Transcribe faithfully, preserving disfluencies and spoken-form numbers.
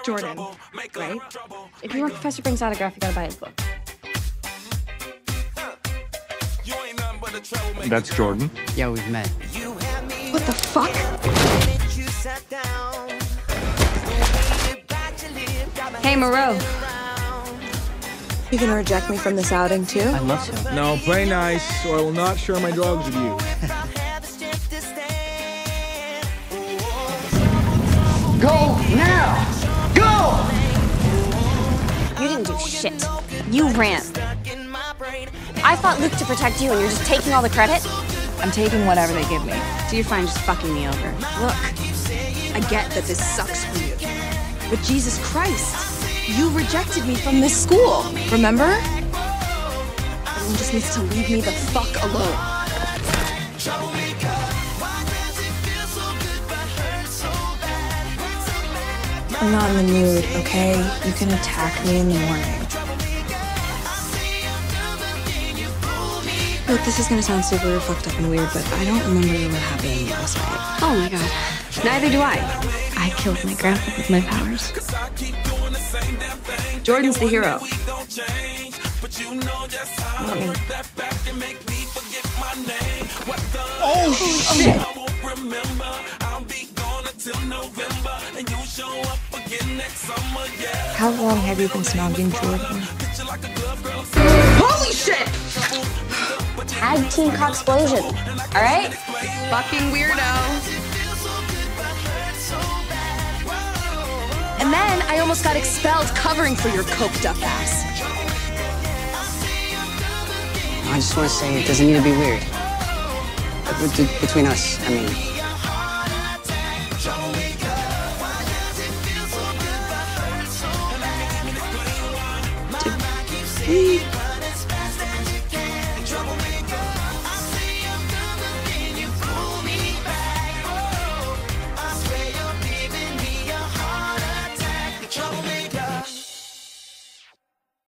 Jordan, right? If you want Professor Brink's autograph, you gotta buy his book. That's Jordan. Yeah, we've met. What the fuck? Hey, Moreau. You gonna reject me from this outing, too? I'd love to. No, play nice, or I will not share my drugs with you. Go now! Go! You didn't do shit. You ran. I fought Luke to protect you, and you're just taking all the credit? I'm taking whatever they give me. So you're fine just fucking me over. Look, I get that this sucks for you. But Jesus Christ, you rejected me from this school, remember? Everyone just needs to leave me the fuck alone. I'm not in the mood, okay? You can attack me in the morning. Look, this is gonna sound super fucked up and weird, but I don't remember what happened last night. Oh my god. Neither do I. I killed my grandpa with my powers. Jordan's the hero. Not me. Oh, shit! How long have you been snogging Jordan? Holy shit! Tag team cocksplosion. All right? Fucking weirdo. And then I almost got expelled covering for your coked up ass. I just want to say it doesn't need to be weird. Bet- Between us, I mean. Did we